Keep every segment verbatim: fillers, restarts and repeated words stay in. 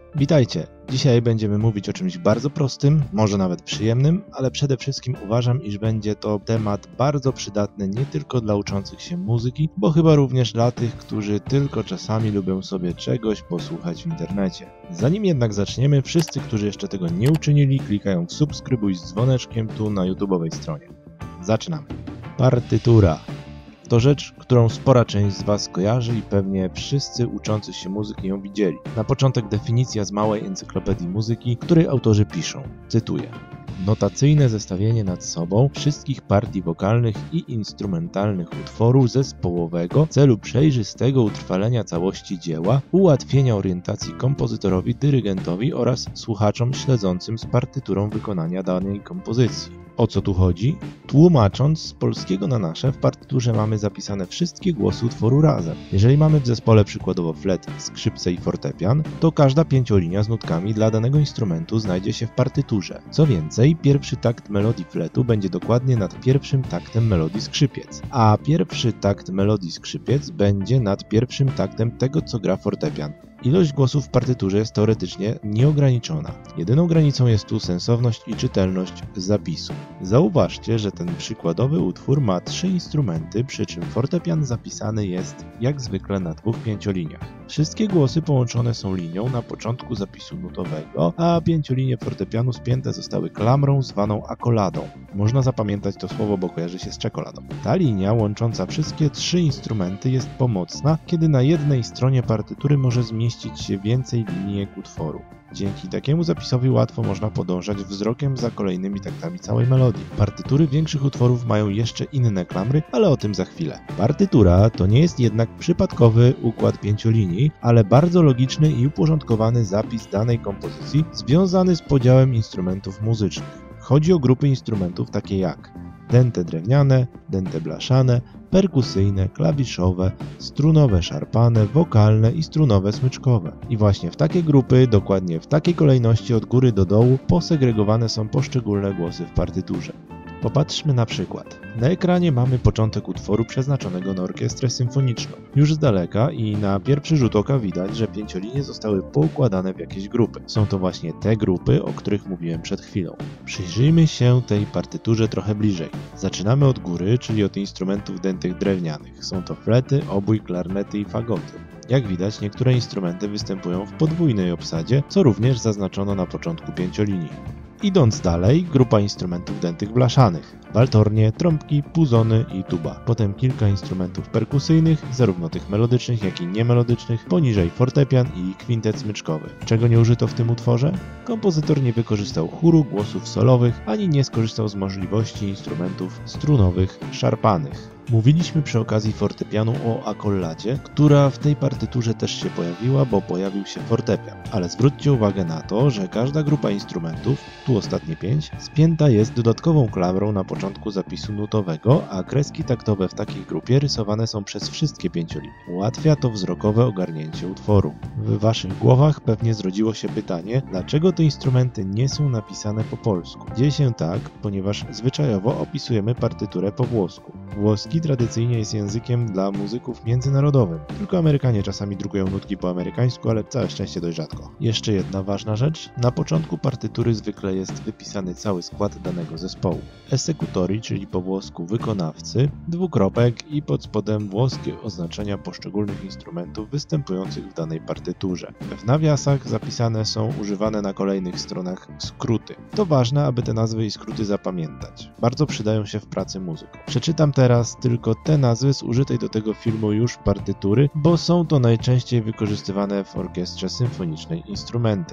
Witajcie! Dzisiaj będziemy mówić o czymś bardzo prostym, może nawet przyjemnym, ale przede wszystkim uważam, iż będzie to temat bardzo przydatny nie tylko dla uczących się muzyki, bo chyba również dla tych, którzy tylko czasami lubią sobie czegoś posłuchać w internecie. Zanim jednak zaczniemy, wszyscy, którzy jeszcze tego nie uczynili, klikają w subskrybuj z dzwoneczkiem tu na YouTube'owej stronie. Zaczynamy. Partytura. To rzecz, którą spora część z Was kojarzy i pewnie wszyscy uczący się muzyki ją widzieli. Na początek definicja z małej encyklopedii muzyki, której autorzy piszą, cytuję: notacyjne zestawienie nad sobą wszystkich partii wokalnych i instrumentalnych utworu zespołowego w celu przejrzystego utrwalenia całości dzieła, ułatwienia orientacji kompozytorowi, dyrygentowi oraz słuchaczom śledzącym z partyturą wykonania danej kompozycji. O co tu chodzi? Tłumacząc z polskiego na nasze, w partyturze mamy zapisane wszystkie głosy utworu razem. Jeżeli mamy w zespole przykładowo flet, skrzypce i fortepian, to każda pięciolinia z nutkami dla danego instrumentu znajdzie się w partyturze. Co więcej, pierwszy takt melodii fletu będzie dokładnie nad pierwszym taktem melodii skrzypiec, a pierwszy takt melodii skrzypiec będzie nad pierwszym taktem tego, co gra fortepian. Ilość głosów w partyturze jest teoretycznie nieograniczona. Jedyną granicą jest tu sensowność i czytelność zapisu. Zauważcie, że ten przykładowy utwór ma trzy instrumenty, przy czym fortepian zapisany jest jak zwykle na dwóch pięcioliniach. Wszystkie głosy połączone są linią na początku zapisu nutowego, a pięciolinie fortepianu spięte zostały klamrą zwaną akoladą. Można zapamiętać to słowo, bo kojarzy się z czekoladą. Ta linia łącząca wszystkie trzy instrumenty jest pomocna, kiedy na jednej stronie partytury może zmieścić się więcej linijek utworu. Dzięki takiemu zapisowi łatwo można podążać wzrokiem za kolejnymi taktami całej melodii. Partytury większych utworów mają jeszcze inne klamry, ale o tym za chwilę. Partytura to nie jest jednak przypadkowy układ pięciolinii, ale bardzo logiczny i uporządkowany zapis danej kompozycji związany z podziałem instrumentów muzycznych. Chodzi o grupy instrumentów takie jak dęte drewniane, dęte blaszane, perkusyjne, klawiszowe, strunowe szarpane, wokalne i strunowe smyczkowe. I właśnie w takie grupy, dokładnie w takiej kolejności od góry do dołu, posegregowane są poszczególne głosy w partyturze. Popatrzmy na przykład. Na ekranie mamy początek utworu przeznaczonego na orkiestrę symfoniczną. Już z daleka i na pierwszy rzut oka widać, że pięciolinie zostały poukładane w jakieś grupy. Są to właśnie te grupy, o których mówiłem przed chwilą. Przyjrzyjmy się tej partyturze trochę bliżej. Zaczynamy od góry, czyli od instrumentów dętych drewnianych. Są to flety, obój, klarnety i fagoty. Jak widać, niektóre instrumenty występują w podwójnej obsadzie, co również zaznaczono na początku pięciolinii. Idąc dalej, grupa instrumentów dętych blaszanych, waltornie, trąbki, puzony i tuba. Potem kilka instrumentów perkusyjnych, zarówno tych melodycznych, jak i niemelodycznych, poniżej fortepian i kwintet smyczkowy. Czego nie użyto w tym utworze? Kompozytor nie wykorzystał chóru, głosów solowych, ani nie skorzystał z możliwości instrumentów strunowych, szarpanych. Mówiliśmy przy okazji fortepianu o akoladzie, która w tej partyturze też się pojawiła, bo pojawił się fortepian. Ale zwróćcie uwagę na to, że każda grupa instrumentów, tu ostatnie pięć, spięta jest dodatkową klamrą na początku zapisu nutowego, a kreski taktowe w takiej grupie rysowane są przez wszystkie pięciolinie. Ułatwia to wzrokowe ogarnięcie utworu. W waszych głowach pewnie zrodziło się pytanie, dlaczego te instrumenty nie są napisane po polsku. Dzieje się tak, ponieważ zwyczajowo opisujemy partyturę po włosku. Włoski tradycyjnie jest językiem dla muzyków międzynarodowym. Tylko Amerykanie czasami drukują nutki po amerykańsku, ale całe szczęście dość rzadko. Jeszcze jedna ważna rzecz. Na początku partytury zwykle jest wypisany cały skład danego zespołu. Esecutori, czyli po włosku wykonawcy, dwukropek i pod spodem włoskie oznaczenia poszczególnych instrumentów występujących w danej partyturze. W nawiasach zapisane są używane na kolejnych stronach skróty. To ważne, aby te nazwy i skróty zapamiętać. Bardzo przydają się w pracy muzyków. Przeczytam teraz tylko te nazwy z użytej do tego filmu już partytury, bo są to najczęściej wykorzystywane w orkiestrze symfonicznej instrumenty.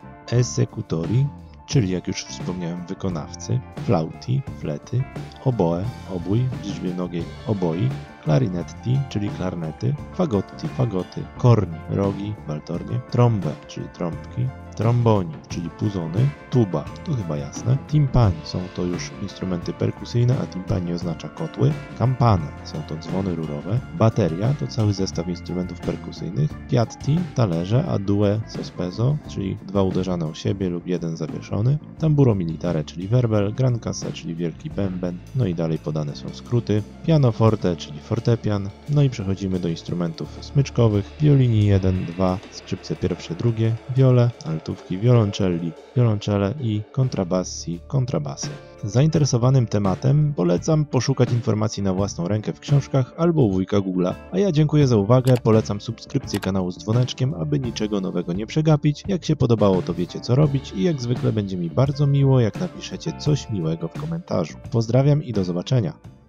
Esecutori, czyli jak już wspomniałem wykonawcy, flauti, flety, oboe, obój, w liczbie mnogiej oboi, clarinetti, czyli klarnety, fagotti, fagoty, corni, rogi, waltornie, trombe, czyli trąbki, tromboni, czyli puzony, tuba, to chyba jasne, timpani, są to już instrumenty perkusyjne, a timpani oznacza kotły, campana, są to dzwony rurowe, bateria to cały zestaw instrumentów perkusyjnych, piatti, talerze, a due sospeso, czyli dwa uderzane o siebie lub jeden zawieszony, tamburo militare, czyli werbel, gran cassa, czyli wielki bęben, no i dalej podane są skróty, pianoforte, czyli fortepian, no i przechodzimy do instrumentów smyczkowych, violini jeden, dwa, skrzypce pierwsze, drugie, viole, altówki, violoncelli, violoncelle i kontrabassi, kontrabasy. Zainteresowanym tematem polecam poszukać informacji na własną rękę w książkach albo u wujka Google'a. A ja dziękuję za uwagę, polecam subskrypcję kanału z dzwoneczkiem, aby niczego nowego nie przegapić. Jak się podobało, to wiecie co robić i jak zwykle będzie mi bardzo miło, jak napiszecie coś miłego w komentarzu. Pozdrawiam i do zobaczenia.